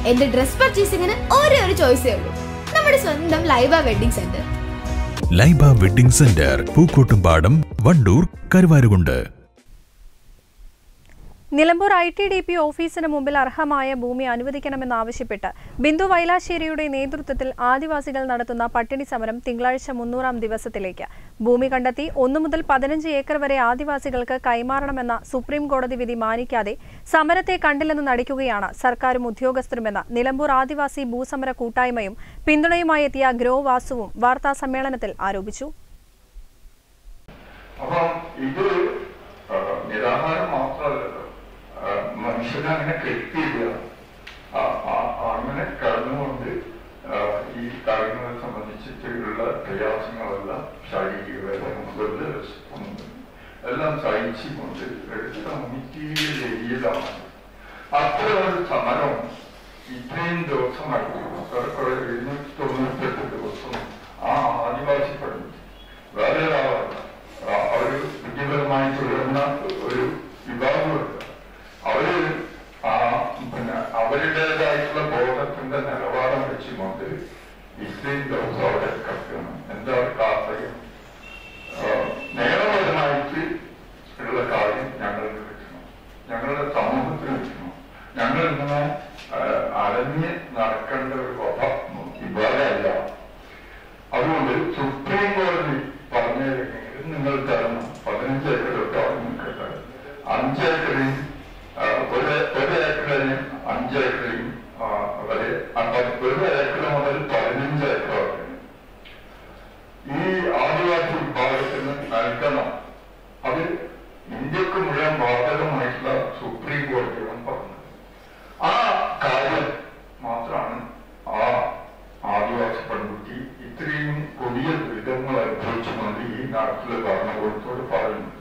എന്റെ ഡ്രസ് പർച്ചേസിംഗിന് ഒരേ ഒരു ചോയ്സേ ഉള്ളൂ, നമ്മുടെ സ്വന്തം Laiba wedding centre. Laiba wedding centre, Pookkottumpadam, Wandoor, Karuvarakundu. Nilambur ITDP ഓഫീസിന് മുമ്പിൽ അർഹമായ ഭൂമി അനുവദിക്കണമെന്നാവശ്യപ്പെട്ട് ബിന്ദു വൈലാശ്ശേരിയുടെ നേതൃത്വത്തിൽ ആദിവാസികൾ നടത്തുന്ന പട്ടിണി സമരം തിങ്കളാഴ്ച 300ാം ദിവസത്തിലേക്ക്. ഭൂമി കണ്ടെത്തി 1 മുതൽ 15 ഏക്കർ വരെ ആദിവാസികൾക്ക് കൈമാറണമെന്ന സുപ്രീം കോടതി വിധി മാനിക്കാതെ സമരത്തെ കണ്ടില്ലെന്ന് നടിക്കുകയാണ് സർക്കാരും ഉദ്യോഗസ്ഥരുമെന്ന് നിലമ്പൂർ ആദിവാസി ഭൂസമര കൂട്ടായ്മയും പിന്തുണയുമായി എത്തിയ ഗ്രോ വാസുവും വാർത്താ സമ്മേളനത്തിൽ ആരോപിച്ചു. മനുഷ്യനെ അങ്ങനെ കെട്ടിയില്ല, അങ്ങനെ കടന്നുകൊണ്ട് ഈ കാര്യങ്ങളെ സംബന്ധിച്ചിട്ടുള്ള പ്രയാസങ്ങളെല്ലാം ശാരീരികവേദനകളുണ്ട്, എല്ലാം സഹിച്ചുകൊണ്ട് എടുത്ത മെറ്റീരിയൽ ഏരിയയിലാണ്. അത്ര ഒരു സമരം ഇത്രയും ദിവസമായിട്ട് 798 ദിവസം ആ ആദിവാസി പഠിച്ചു. വേറെ അവര് വിദ്യാപരമായി തുടരുന്ന ഒരു വിഭാഗമുണ്ട്. അവര് അവരുടേതായിട്ടുള്ള ബോധത്തിന്റെ നിലവാരം വെച്ചുകൊണ്ട് ഇത്രയും ദിവസം അവിടെ കിടക്കണം. എന്താ കാര്യം? നിയമപരമായിട്ട് ഉള്ള കാര്യം ഞങ്ങൾക്ക് കിട്ടണം, ഞങ്ങളുടെ സമൂഹത്തിന് കിട്ടണം. ഞങ്ങൾ ഇങ്ങനെ അലഞ്ഞ് നടക്കേണ്ട ഒരു വിഭാഗമല്ല. അതുകൊണ്ട് സുപ്രീം കോടതി പറഞ്ഞിരുന്നെങ്കിൽ നിങ്ങൾ തരണം 15 ഏക്കറൊക്കെ അവിടെ നിൽക്കട്ടെ, 5 ഏക്കറിൽ 1 ഏക്കറിനും 5 ഏക്കറിലും വരെ 1 ഏക്കർ മുതൽ 15 ഏക്കർ വരെ ഈ ആദിവാസി വിഭാഗത്തിന് നൽകണം. അത് ഇന്ത്യക്ക് മുഴുവൻ ബാധകമായിട്ടുള്ള സുപ്രീം കോടതിയാണ് പറഞ്ഞത്. ആ കാര്യം മാത്രമാണ് ആ ആദിവാസി പെൺകുട്ടി ഇത്രയും കൊടിയ ദുരിതങ്ങൾ അനുഭവിച്ചുകൊണ്ട് ഈ നാട്ടിലെ ഭരണകൂടത്തോട് പറയുന്നത്.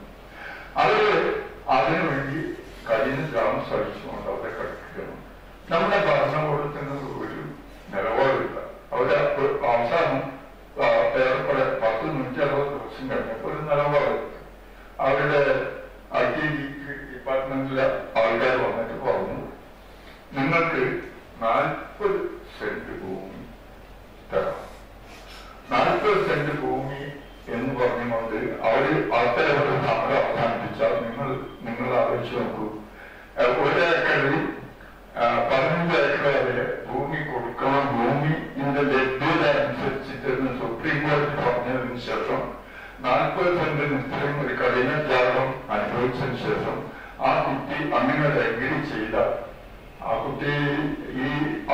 അതിനുവേണ്ടി കഴിഞ്ഞ ഗ്രാമം സഹിച്ചുകൊണ്ട് അവിടെ കിടക്കുകയാണ്. നമ്മുടെ ഭരണകൂടത്തിന് ഒരു നിലപാടില്ല. അവരെ അവസാനം ഏറെക്കുറെ 10-160 ദിവസം കഴിഞ്ഞപ്പോൾ ഒരു നിലപാട് അവരുടെ ITDP ഡിപ്പാർട്ട്മെന്റിലെ ആൾക്കാർ വന്നിട്ട് പറഞ്ഞു, നിങ്ങൾക്ക് 40 സെന്റ് ഭൂമി തരാം. 40 സെന്റ് ഭൂമി എന്ന് പറഞ്ഞുകൊണ്ട് അവര് അത്തരമൊരു സമരം അവസാനിപ്പിച്ചാൽ നിങ്ങൾ ആലോചിച്ച് നോക്കൂ. 1 ഏക്കറിൽ 15 ഏക്കർ വരെ ഭൂമി കൊടുക്കണം. ഭൂമിന്റെ ലഭ്യത അനുസരിച്ചിട്ട് സുപ്രീം കോടതി പറഞ്ഞതിന് ശേഷം 40 സെന്റിന് ഇത്രയും ഒരു കഠിന ത്യാഗം അനുഭവിച്ചതിന് ശേഷം ആ കുട്ടി അങ്ങനെ എഗ്രി ചെയ്ത ആ കുട്ടി ഈ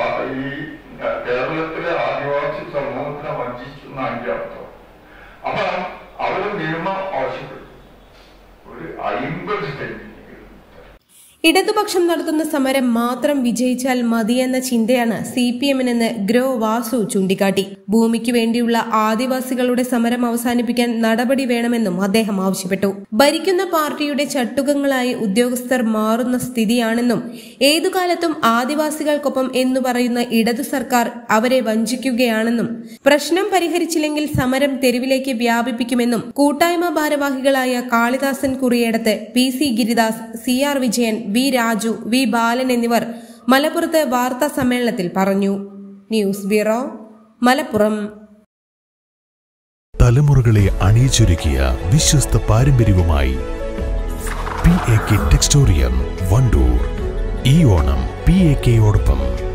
കേരളത്തിലെ ആദിവാസി സമൂഹത്തിനെ വഞ്ചിച്ചെന്ന അതിന്റെ അർത്ഥം. അപ്പൊ അവര് നിയമം ആവശ്യപ്പെട്ടു ഒരു 50 സെന്റ്. ഇടതുപക്ഷം നടത്തുന്ന സമരം മാത്രം വിജയിച്ചാൽ മതിയെന്ന ചിന്തയാണ് CPM-നെന്ന് ഗ്രോ വാസു ചൂണ്ടിക്കാട്ടി. ഭൂമിക്ക് വേണ്ടിയുള്ള ആദിവാസികളുടെ സമരം അവസാനിപ്പിക്കാൻ നടപടി വേണമെന്നും അദ്ദേഹം ആവശ്യപ്പെട്ടു. ഭരിക്കുന്ന പാർട്ടിയുടെ ചട്ടുകങ്ങളായി ഉദ്യോഗസ്ഥർ മാറുന്ന സ്ഥിതിയാണെന്നും ഏതുകാലത്തും ആദിവാസികൾക്കൊപ്പം എന്നു പറയുന്ന ഇടതു സർക്കാർ അവരെ വഞ്ചിക്കുകയാണെന്നും പ്രശ്നം പരിഹരിച്ചില്ലെങ്കിൽ സമരം തെരുവിലേക്ക് വ്യാപിപ്പിക്കുമെന്നും കൂട്ടായ്മ ഭാരവാഹികളായ Kalidasan Kuriyedath, PC Giridas, CR Vijayan, V Raju, V ബാലൻ എന്നിവർ മലപ്പുറത്ത് വാർത്താ സമ്മേളനത്തിൽ പറഞ്ഞു. News bureau, Malappuram. തലമുറകളെ അണിയിച്ചൊരുക്കിയ വിശ്വസ്ത പാരമ്പര്യവുമായി PAK ടെക്സ്റ്റോറിയം, വണ്ടൂർ. ഈ ഓണം PAK യോടൊപ്പം.